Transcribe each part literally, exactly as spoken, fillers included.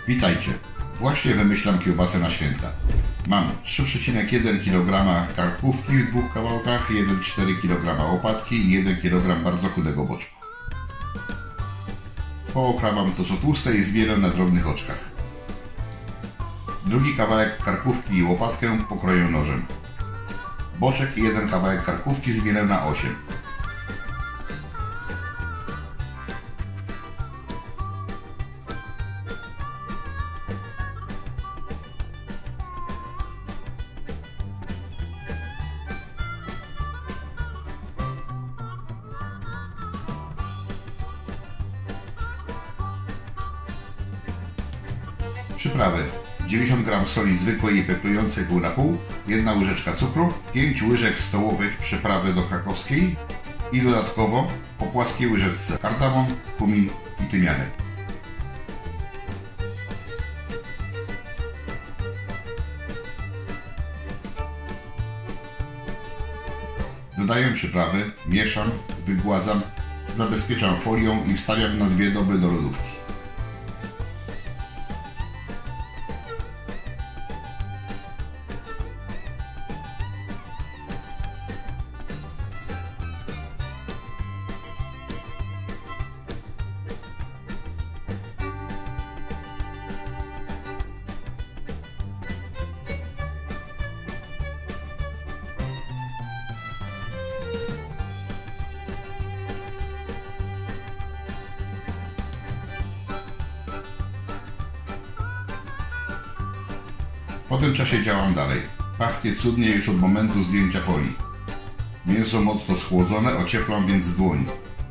Witajcie! Właśnie wymyślam kiełbasę na święta. Mam trzy przecinek jeden kilograma karkówki w dwóch kawałkach, jeden przecinek cztery kilograma łopatki i jeden kilogram bardzo chudego boczku. Pookrawam to co tłuste i zmielę na drobnych oczkach. Drugi kawałek karkówki i łopatkę pokroję nożem. Boczek i jeden kawałek karkówki zmielę na osiem. Przyprawy: dziewięćdziesiąt gramów soli zwykłej i peklującej pół na pół, jedna łyżeczka cukru, pięć łyżek stołowych przyprawy do krakowskiej i dodatkowo po płaskiej łyżeczce kardamon, kumin i tymianek. Dodaję przyprawy, mieszam, wygładzam, zabezpieczam folią i wstawiam na dwie doby do lodówki. Po tym czasie działam dalej. Pachnie cudnie już od momentu zdjęcia folii. Mięso mocno schłodzone, ocieplam więc z dłoni.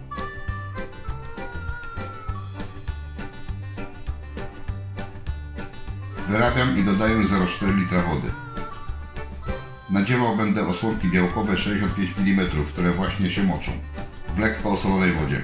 Wyrabiam i dodaję zero przecinek cztery litra wody. Nadziewał będę osłonki białkowe sześćdziesiąt pięć milimetrów, które właśnie się moczą, w lekko osolonej wodzie.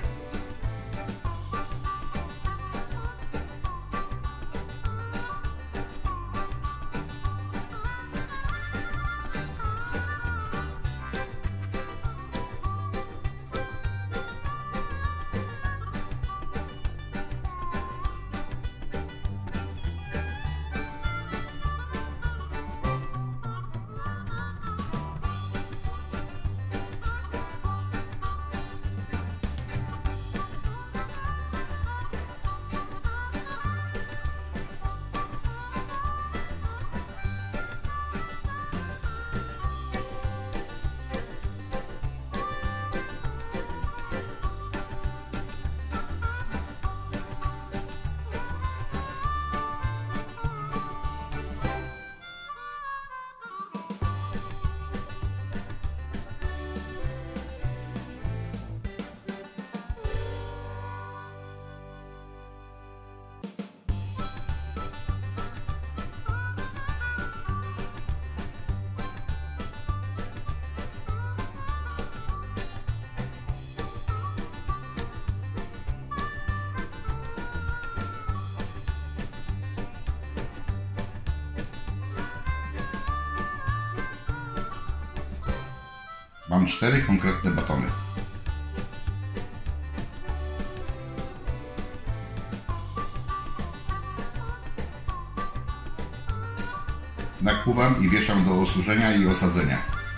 Mam cztery konkretne batony. Nakłuwam i wieszam do osuszenia i osadzenia.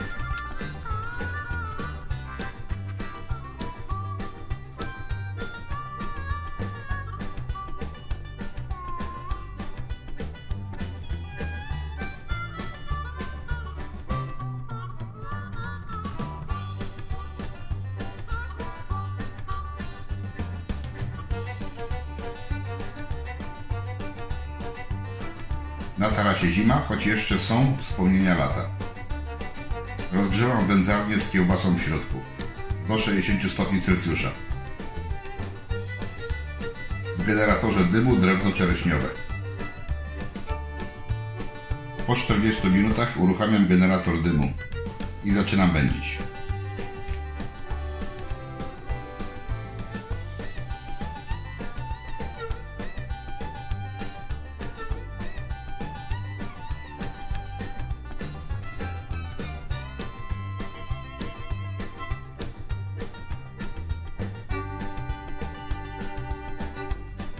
Na tarasie zima, choć jeszcze są wspomnienia lata. Rozgrzewam wędzarnię z kiełbasą w środku do sześćdziesięciu stopni Celsjusza. W generatorze dymu drewno czereśniowe. Po czterdziestu minutach uruchamiam generator dymu i zaczynam wędzić.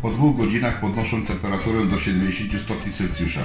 Po dwóch godzinach podnoszę temperaturę do siedemdziesięciu stopni Celsjusza.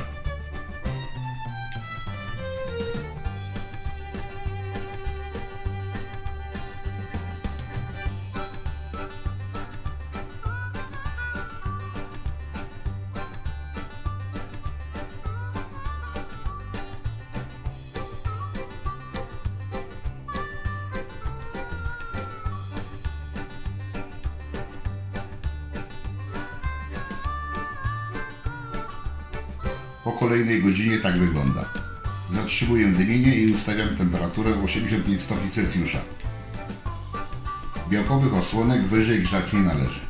Po kolejnej godzinie tak wygląda. Zatrzymuję dymienie i ustawiam temperaturę osiemdziesiąt pięć stopni Celsjusza. Białkowych osłonek wyżej grzać nie należy.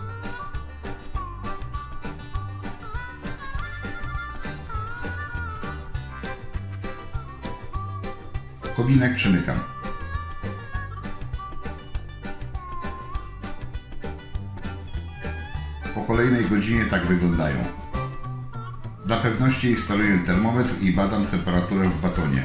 Kominek przymykam. Po kolejnej godzinie tak wyglądają. Dla pewności instaluję termometr i badam temperaturę w batonie.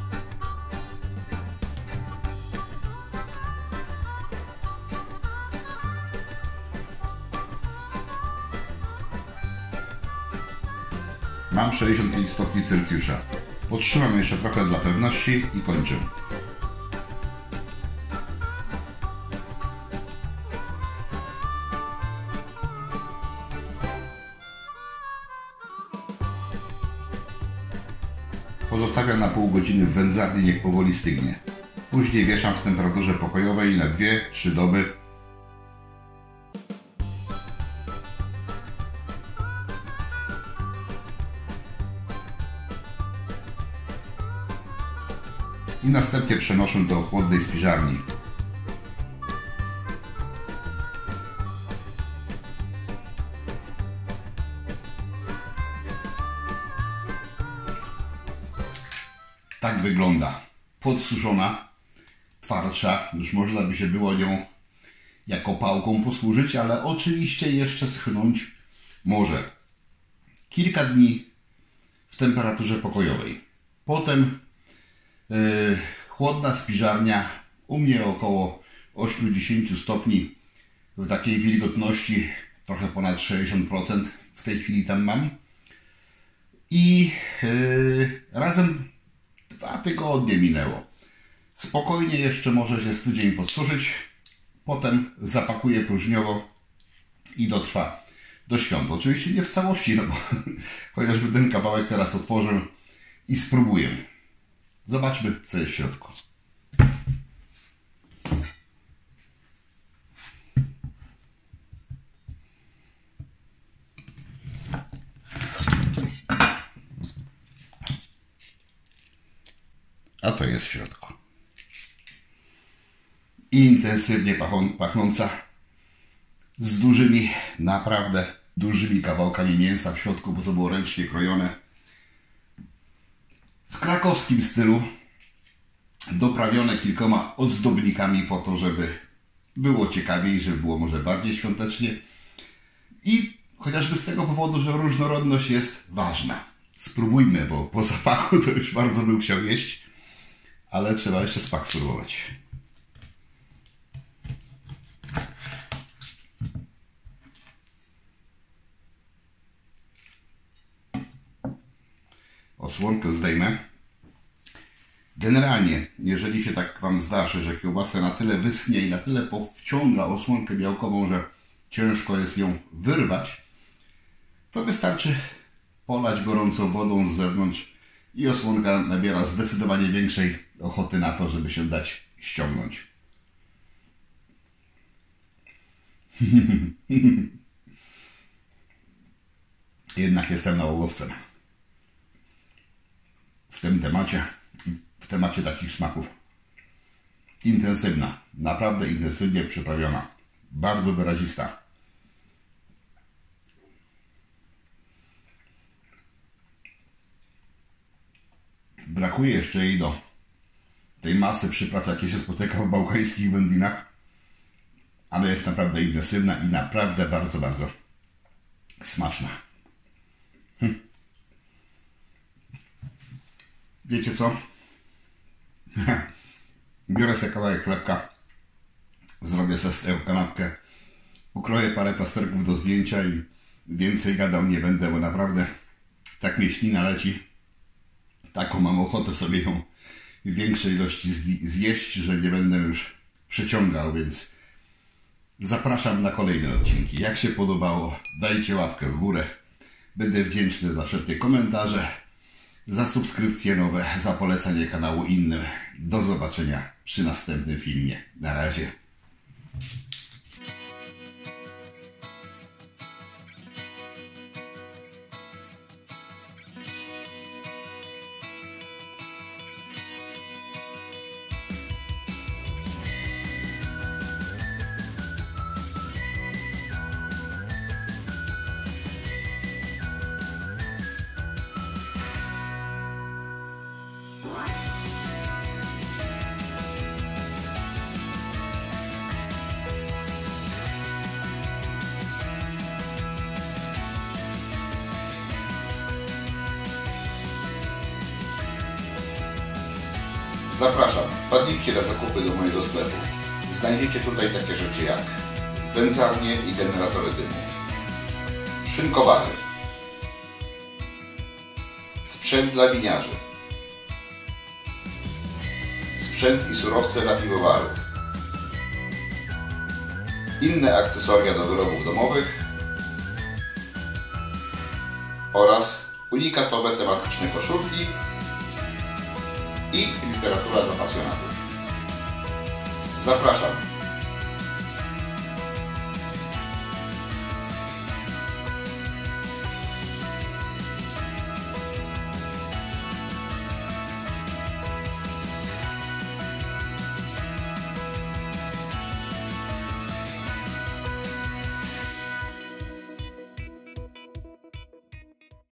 Mam sześćdziesiąt pięć stopni Celsjusza. Podtrzymam jeszcze trochę dla pewności i kończę. Pozostawiam na pół godziny w wędzarni, niech powoli stygnie. Później wieszam w temperaturze pokojowej na dwie trzy doby. I następnie przenoszę do chłodnej spiżarni. Tak wygląda. Podsuszona, twardsza, już można by się było nią jako pałką posłużyć, ale oczywiście jeszcze schynąć może. Kilka dni w temperaturze pokojowej. Potem yy, chłodna spiżarnia, u mnie około osiemdziesiąt stopni, w takiej wilgotności trochę ponad sześćdziesiąt procent w tej chwili tam mam. I yy, razem dwa tygodnie minęło. Spokojnie jeszcze może się z tydzień podsuszyć. Potem zapakuję próżniowo i dotrwa do świąt. Oczywiście nie w całości, no bo chociażby ten kawałek teraz otworzę i spróbuję. Zobaczmy, co jest w środku. A to jest w środku. Intensywnie pachnąca, z dużymi, naprawdę dużymi kawałkami mięsa w środku, bo to było ręcznie krojone. W krakowskim stylu, doprawione kilkoma ozdobnikami po to, żeby było ciekawiej, żeby było może bardziej świątecznie. I chociażby z tego powodu, że różnorodność jest ważna. Spróbujmy, bo po zapachu to już bardzo bym chciał jeść, ale trzeba jeszcze smak spróbować. Osłonkę zdejmę. Generalnie, jeżeli się tak Wam zdarzy, że kiełbasa na tyle wyschnie i na tyle powciąga osłonkę białkową, że ciężko jest ją wyrwać, to wystarczy polać gorącą wodą z zewnątrz i osłonka nabiera zdecydowanie większej ochoty na to, żeby się dać ściągnąć. Jednak jestem nałogowcem. W tym temacie, w temacie takich smaków. Intensywna, naprawdę intensywnie przyprawiona. Bardzo wyrazista. Brakuje jeszcze jej do tej masy przypraw, jakie się spotyka w bałkańskich wędlinach, ale jest naprawdę intensywna i naprawdę bardzo, bardzo smaczna. Hm. Wiecie co? Biorę sobie kawałek chlebka, zrobię sobie z tego kanapkę, Ukroję parę plasterków do zdjęcia i więcej gadał nie będę, bo naprawdę tak mnie ślina leci. Taką mam ochotę sobie ją w większej ilości zjeść, że nie będę już przeciągał, więc zapraszam na kolejne odcinki. Jak się podobało, dajcie łapkę w górę. Będę wdzięczny za wszelkie komentarze, za subskrypcje nowe, za polecanie kanału innym. Do zobaczenia przy następnym filmie. Na razie. Zapraszam, wpadnijcie na zakupy do mojego sklepu. Znajdziecie tutaj takie rzeczy jak wędzarnie i generatory dymu, szynkowary, sprzęt dla winiarzy, sprzęt i surowce dla piwowarów, inne akcesoria do wyrobów domowych oraz unikatowe tematyczne koszulki i literatura dla pasjonatów. Zapraszam!